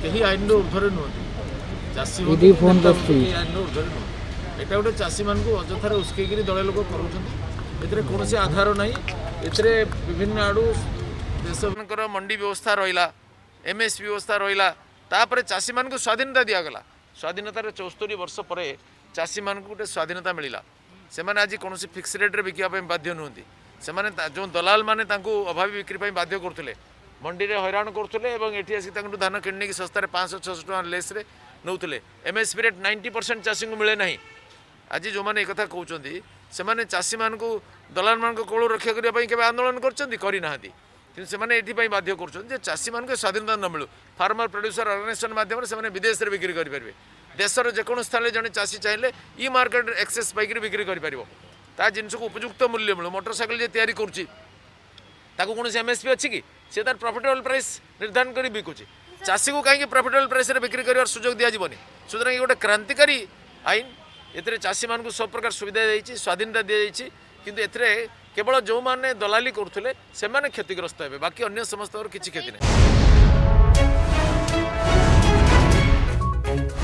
कहीं आईन ऊर्धरे नुहति चाषी आईन ऊर्धरे नुह यहाँ गोटे चाषी मान अजथार उस्कई दल लोक कर कौन आधार ना ये विभिन्न आड़ू देश मंडी व्यवस्था रहा एमएसपी व्यवस्था रहा तापर चाषी मान स्वाधीनता दिगला स्वाधीनतार 74 वर्ष पर चाषी मान गोटे स्वाधीनता मिलला से आज कौन फिक्स रेट्रे बिकापी बाध्य नुहति से जो दलाल मैंने अभावी बिक्री बाध्य करते मंडी में हैरान करते ये आसिक धान किणी सस्तार 500-600 टका लेस्रे नौले एमएसपी रेट 90% चाषी को मिले ना आज जो मैंने एक कहते से चाषी मान दलाल मान कोल रक्षा करने के आंदोलन करना कि से बाध्य कर चाषी मान स्वाधीनता न मिलू फार्मर प्रोड्यूसर ऑर्गेनाइजेशन माध्यम से विदेश में बिक्री करेंगे देशर जेकोसी स्थान जड़े चाषी चाहिए ई मार्केट एक्सेस पाइक बिक्री कर जिनस को उपयुक्त मूल्य मिलू मोटरसाइकिल जे तैयारी करुच्ची कौन एमएसपी अच्छी कि सी तार प्रॉफिटेबल प्राइस निर्धारण कर बिकुची चाषी को कहीं प्रॉफिटेबल प्राइस बिक्री कर सुजोग दिज्वनी सुतरां गोटे क्रांतिकारी आईन ये चाषी मान सब प्रकार सुविधा दी स्वाधीनता दी जाइए किंतु एथिरे केवल जो माने दलाली करथुले से माने क्षतिग्रस्त हेबे बाकी अन्य समस्त किसी क्षति नहीं।